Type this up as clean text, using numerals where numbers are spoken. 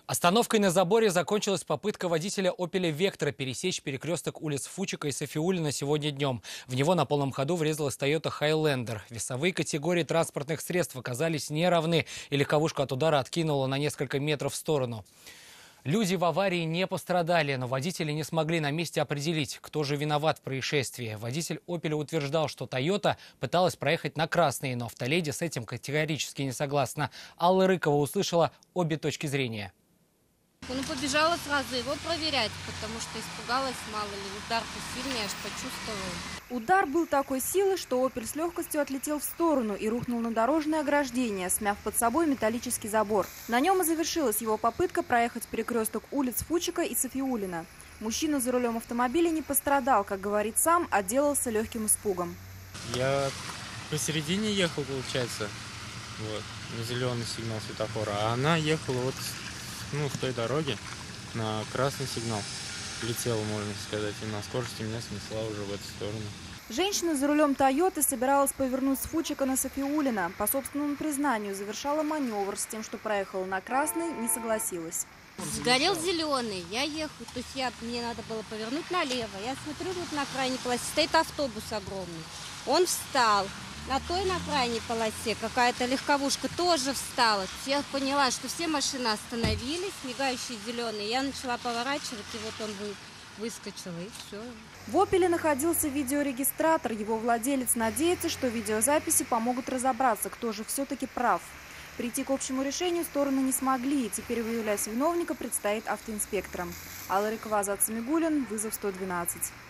Остановкой на заборе закончилась попытка водителя «Опеля Вектора» пересечь перекресток улиц Фучика и Софиуллина сегодня днем. В него на полном ходу врезалась Toyota Highlander. Весовые категории транспортных средств оказались неравны, и легковушку от удара откинуло на несколько метров в сторону. Люди в аварии не пострадали, но водители не смогли на месте определить, кто же виноват в происшествии. Водитель «Опеля» утверждал, что «Тойота» пыталась проехать на красный, но «Автоледи» с этим категорически не согласна. Алла Рыкова услышала обе точки зрения. Побежала сразу его проверять, потому что испугалась, мало ли, удар-то сильный, аж почувствовала. Удар был такой силы, что «Опель» с легкостью отлетел в сторону и рухнул на дорожное ограждение, смяв под собой металлический забор. На нем и завершилась его попытка проехать перекресток улиц Фучика и Софиуллина. Мужчина за рулем автомобиля не пострадал, как говорит сам, отделался легким испугом. Я посередине ехал, получается, на зеленый сигнал светофора, а она ехала с той дороги на красный сигнал. Летела, можно сказать, и на скорости меня снесла уже в эту сторону. Женщина за рулем «Тойоты» собиралась повернуть с Фучика на Софиуллина. По собственному признанию, завершала маневр с тем, что проехала на красный, не согласилась. Сгорел зеленый, я ехала, то есть мне надо было повернуть налево. Я смотрю, тут на крайней полосе стоит автобус огромный. Он встал. На той, на крайней полосе, какая-то легковушка тоже встала. Я поняла, что все машины остановились, мигающие зеленые. Я начала поворачивать, и вот он выскочил, и все. В «Опеле» находился видеорегистратор. Его владелец надеется, что видеозаписи помогут разобраться, кто же все-таки прав. Прийти к общему решению стороны не смогли, и теперь выявлять виновника предстоит автоинспекторам. Алла Рыкова, Азат Самигуллин, вызов 112.